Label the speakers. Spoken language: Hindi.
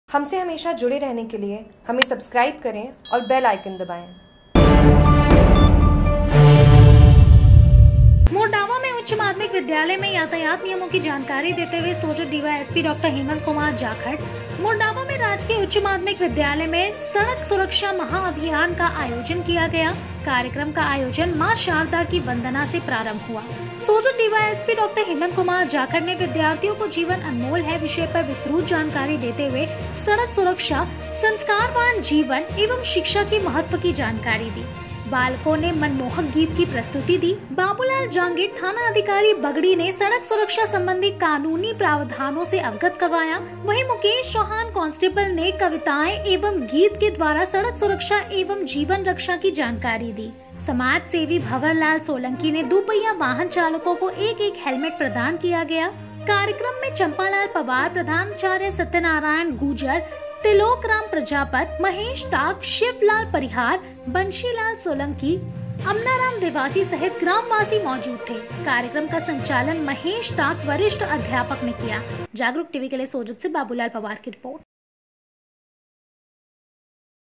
Speaker 1: हमसे हमेशा जुड़े रहने के लिए हमें सब्सक्राइब करें और बेल आइकन दबाएं।
Speaker 2: मोरडावा में उच्च माध्यमिक विद्यालय में यातायात नियमों की जानकारी देते हुए सोजत डीवाईएसपी डॉक्टर हेमंत कुमार जाखड़। मोरडावा में राजकीय उच्च माध्यमिक विद्यालय में सड़क सुरक्षा महाअभियान का आयोजन किया गया। कार्यक्रम का आयोजन मां शारदा की वंदना से प्रारंभ हुआ। सोजत डीवाईएसपी डॉक्टर हेमंत कुमार जाखड़ ने विद्यार्थियों को जीवन अनमोल है विषय पर विस्तृत जानकारी देते हुए सड़क सुरक्षा, संस्कारवान जीवन एवं शिक्षा के महत्व की जानकारी दी। बालकों ने मनमोहक गीत की प्रस्तुति दी। बाबूलाल जांगीर थाना अधिकारी बगड़ी ने सड़क सुरक्षा संबंधी कानूनी प्रावधानों से अवगत करवाया। वहीं मुकेश चौहान कांस्टेबल ने कविताएं एवं गीत के द्वारा सड़क सुरक्षा एवं जीवन रक्षा की जानकारी दी। समाज सेवी भंवरलाल सोलंकी ने दोपहिया वाहन चालकों को एक हेलमेट प्रदान किया गया। कार्यक्रम में चंपालाल पवार, प्रधानाचार्य सत्यनारायण गुर्जर, तिलोक राम प्रजापत, महेश टाक, शिवलाल परिहार, बंशीलाल सोलंकी, अमनाराम देवासी सहित ग्रामवासी मौजूद थे। कार्यक्रम का संचालन महेश टाक वरिष्ठ अध्यापक ने किया। जागरूक टीवी के लिए सोजत से बाबूलाल पवार की रिपोर्ट।